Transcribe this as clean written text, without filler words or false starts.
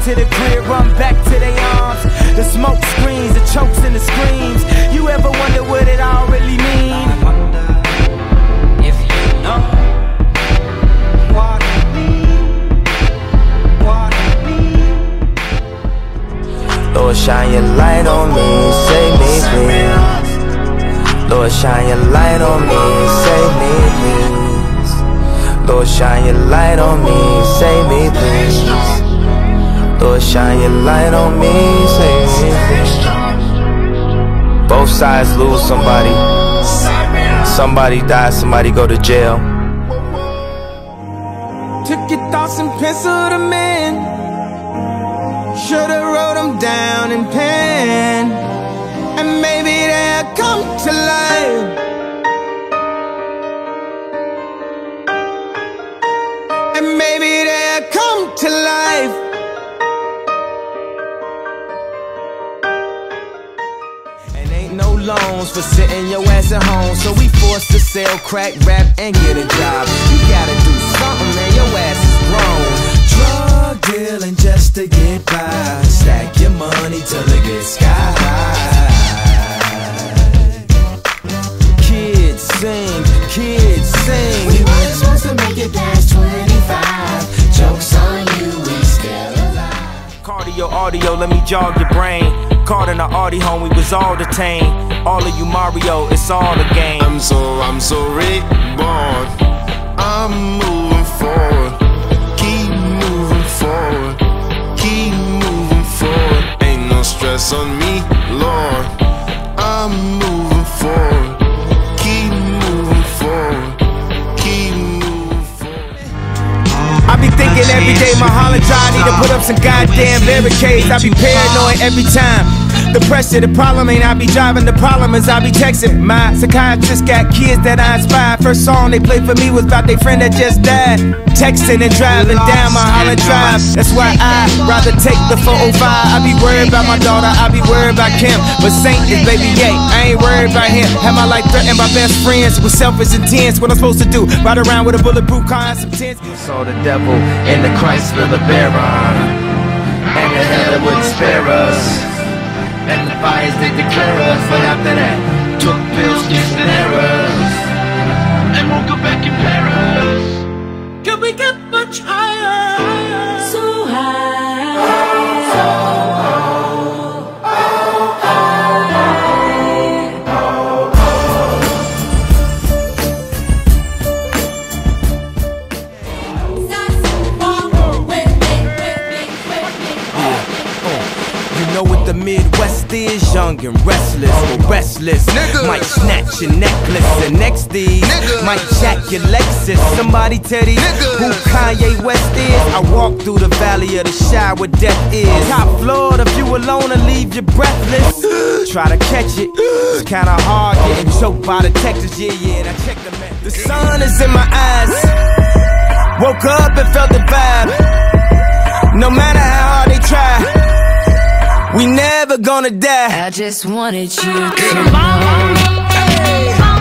to the crib, run back to their arms. The smoke screens, the chokes and the screams. You ever wonder what it all really mean? I wonder if you know what it means, what it means. Lord, shine your light on me, save me, please. Lord, shine your light on me, save me, please. Lord, shine your light on me, save me, please. Lord, shine your light on me, save me, please. Both sides lose somebody. Somebody dies, somebody go to jail. Took your thoughts and penciled them in. Should've wrote them down in pen, and maybe they'll come to life. And maybe they'll come to life. And ain't no loans for sitting your ass at home, so we forced to sell crack, rap, and get a job. You gotta do something, man, your ass is grown. Drug dealing just to get by. Stack your money till it gets sky high. Kids sing, kids sing. We weren't supposed to make it past 25. Joke's on you, we still alive. Cardio, audio, let me jog your brain. Caught in the Audi home, we was all detained. All of you Mario, it's all a game. I'm so reborn. I'm moving forward. Keep moving forward. Keep moving forward. Ain't no stress on me, Lord. I'm moving forward. Keep moving forward. Keep moving forward. I be thinking every day my hollow drive need to put up some goddamn barricades. I be paranoid every time. The pressure, the problem ain't I be driving, the problem is I be texting. My psychiatrist got kids that I inspired. First song they played for me was about their friend that just died. Texting and driving down my Holland Drive. That's why I rather take the 405. I be worried about my daughter, I be worried about Kim, but Saint is baby yay, I ain't worried about him. Have my life threatened by best friends with selfish intents. What I'm supposed to do, ride around with a bulletproof car and some tents. Saw the devil in the Chrysler LeBaron, and the hell wouldn't spare us. And the fires they declare us, but after that, took pills, skips and errors, and woke up back in Paris. Can we get much higher? So high, so high. You know what the Midwest is? Young and restless, or restless. Nigga. Might snatch your necklace, and next these Nigga. might jack your Lexus. Somebody tell these Nigga. who Kanye West is. I walk through the valley of the shadow where death is. Top floor, if you alone and leave you breathless. Try to catch it, it's kinda hard getting choked by the Texas. Yeah, and I checked the map. The sun is in my eyes. Woke up and felt the vibe. No matter how hard they try, we never gonna die. I just wanted you to know.